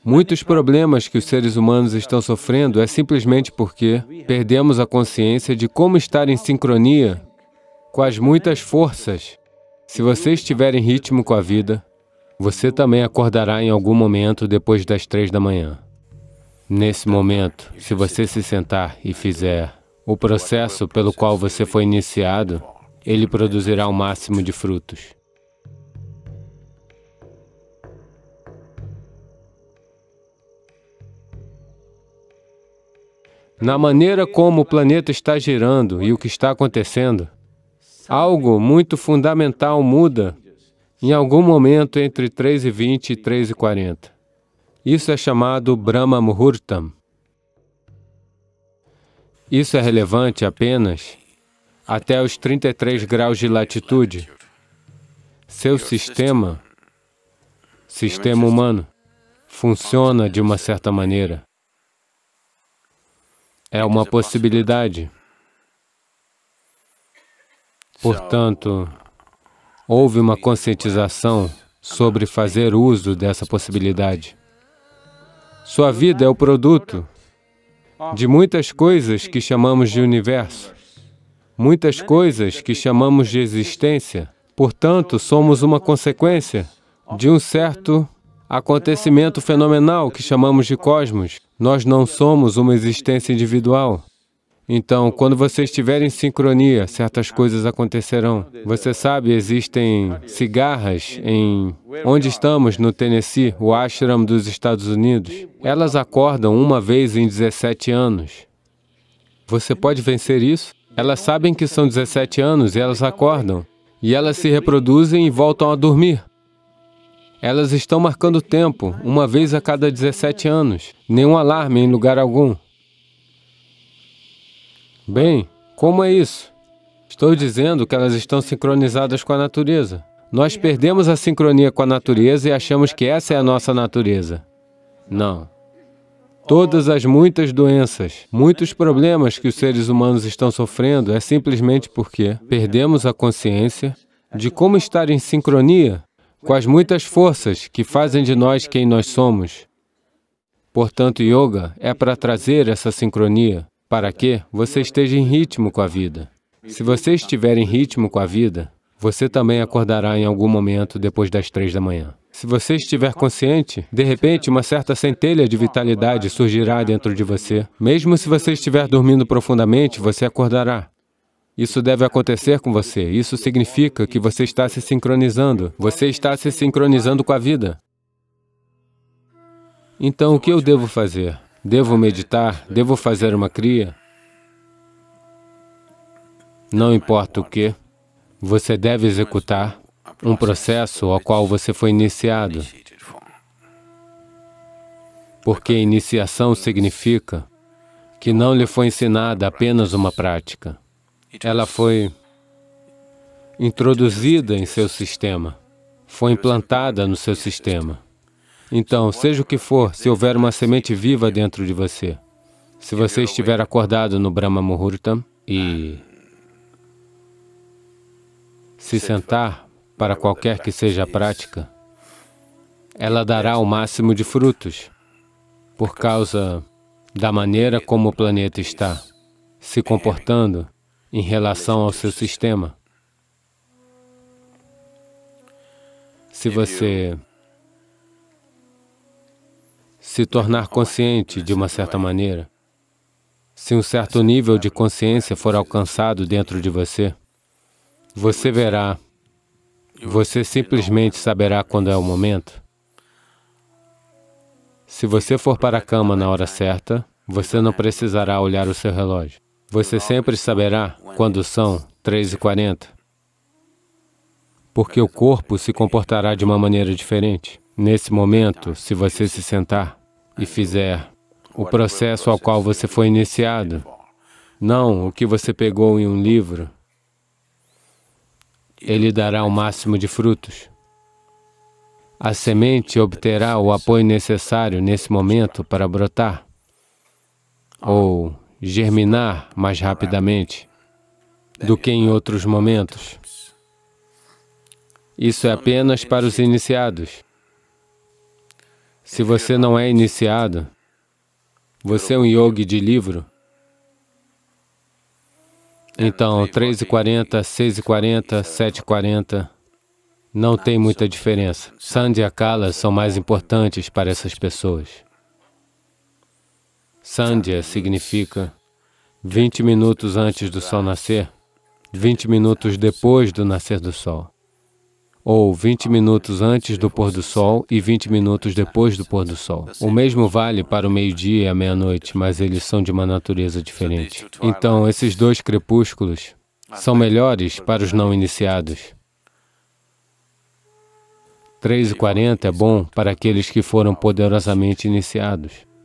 Muitos problemas que os seres humanos estão sofrendo é simplesmente porque perdemos a consciência de como estar em sincronia com as muitas forças. Se você estiver em ritmo com a vida, você também acordará em algum momento depois das 3 da manhã. Nesse momento, se você se sentar e fizer o processo pelo qual você foi iniciado, ele produzirá o máximo de frutos. Na maneira como o planeta está girando e o que está acontecendo, algo muito fundamental muda em algum momento entre 3:20 e 3:40. Isso é chamado Brahma Muhurtam. Isso é relevante apenas até os 33 graus de latitude. Seu sistema humano, funciona de uma certa maneira. É uma possibilidade. Portanto, houve uma conscientização sobre fazer uso dessa possibilidade. Sua vida é o produto de muitas coisas que chamamos de universo, muitas coisas que chamamos de existência. Portanto, somos uma consequência de um certo acontecimento fenomenal que chamamos de cosmos. Nós não somos uma existência individual. Então, quando você estiver em sincronia, certas coisas acontecerão. Você sabe, existem cigarras em... Onde estamos, no Tennessee, o ashram dos Estados Unidos. Elas acordam uma vez em 17 anos. Você pode vencer isso? Elas sabem que são 17 anos e elas acordam. E elas se reproduzem e voltam a dormir. Elas estão marcando tempo, uma vez a cada 17 anos. Nenhum alarme em lugar algum. Bem, como é isso? Estou dizendo que elas estão sincronizadas com a natureza. Nós perdemos a sincronia com a natureza e achamos que essa é a nossa natureza. Não. Todas as muitas doenças, muitos problemas que os seres humanos estão sofrendo é simplesmente porque perdemos a consciência de como estar em sincronia com as muitas forças que fazem de nós quem nós somos. Portanto, yoga é para trazer essa sincronia, para que você esteja em ritmo com a vida. Se você estiver em ritmo com a vida, você também acordará em algum momento depois das 3 da manhã. Se você estiver consciente, de repente uma certa centelha de vitalidade surgirá dentro de você. Mesmo se você estiver dormindo profundamente, você acordará. Isso deve acontecer com você. Isso significa que você está se sincronizando. Você está se sincronizando com a vida. Então, o que eu devo fazer? Devo meditar? Devo fazer uma kriya? Não importa o que, você deve executar um processo ao qual você foi iniciado. Porque iniciação significa que não lhe foi ensinada apenas uma prática. Ela foi introduzida em seu sistema, foi implantada no seu sistema. Então, seja o que for, se houver uma semente viva dentro de você, se você estiver acordado no Brahma Muhurtam e se sentar para qualquer que seja a prática, ela dará o máximo de frutos, por causa da maneira como o planeta está se comportando em relação ao seu sistema. Se você se tornar consciente de uma certa maneira, se um certo nível de consciência for alcançado dentro de você, você verá, você simplesmente saberá quando é o momento. Se você for para a cama na hora certa, você não precisará olhar o seu relógio. Você sempre saberá quando são 3:40, porque o corpo se comportará de uma maneira diferente. Nesse momento, se você se sentar e fizer o processo ao qual você foi iniciado, não o que você pegou em um livro, ele dará o máximo de frutos. A semente obterá o apoio necessário nesse momento para brotar ou germinar mais rapidamente do que em outros momentos. Isso é apenas para os iniciados. Se você não é iniciado, você é um yogi de livro, então 3h40, 6h40, 7h40, não tem muita diferença. Sandhya Kala são mais importantes para essas pessoas. Sandhya significa 20 minutos antes do sol nascer, 20 minutos depois do nascer do sol, ou 20 minutos antes do pôr do sol e 20 minutos depois do pôr do sol. O mesmo vale para o meio-dia e a meia-noite, mas eles são de uma natureza diferente. Então, esses dois crepúsculos são melhores para os não iniciados. 3h40 é bom para aqueles que foram poderosamente iniciados.